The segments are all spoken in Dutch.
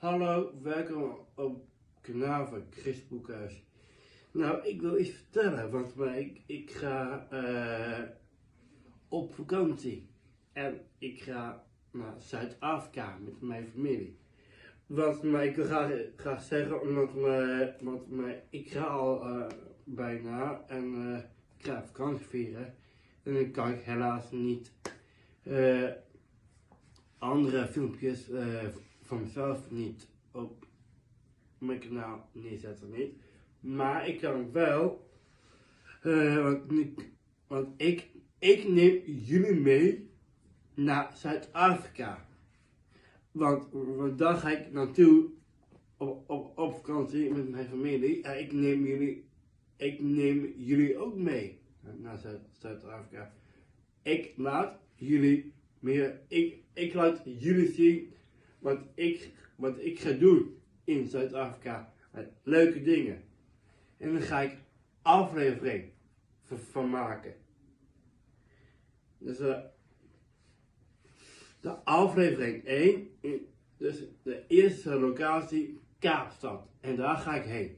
Hallo, welkom op het kanaal van Chris Boekhuis. Nou, ik wil iets vertellen, want ik ga op vakantie. En ik ga naar Zuid-Afrika met mijn familie. Maar ik wil graag zeggen, omdat ik ga al bijna en ik ga vakantie vieren. En dan kan ik helaas niet andere filmpjes van mezelf niet op mijn kanaal neerzetten. Niet. Maar ik kan wel, want ik neem jullie mee naar Zuid-Afrika. Want daar ga ik naartoe op vakantie met mijn familie. En ik neem jullie ook mee naar Zuid-Afrika. Ik laat jullie zien wat ik ga doen in Zuid-Afrika. Leuke dingen. En dan ga ik aflevering van maken. Dus de aflevering 1, dus de eerste locatie Kaapstad. En daar ga ik heen.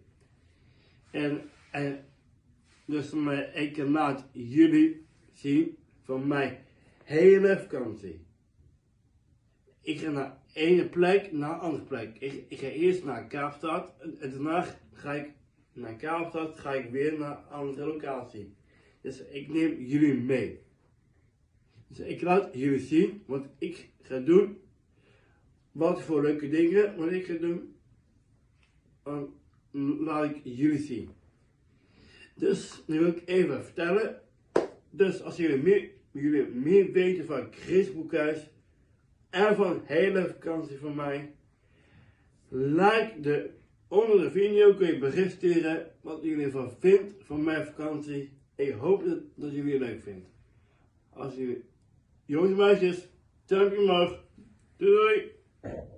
En dus ik laat jullie zien van mijn hele vakantie. Ik ga naar ene plek naar een andere plek. Ik ga eerst naar Kaapstad en daarna ga ik naar Kaapstad, ga ik weer naar een andere locatie. Dus ik neem jullie mee. Dus ik laat jullie zien wat ik ga doen. Wat voor leuke dingen wat ik ga doen. Dan laat ik jullie zien. Dus nu wil ik even vertellen. Dus als jullie meer weten van Chris Boekhuis en van een hele vakantie van mij, onder de video kun je bericht sturen wat jullie ervan vindt van mijn vakantie. Ik hoop dat jullie het leuk vinden. Als jullie jongens en meisjes, duimpje omhoog. Doei doei!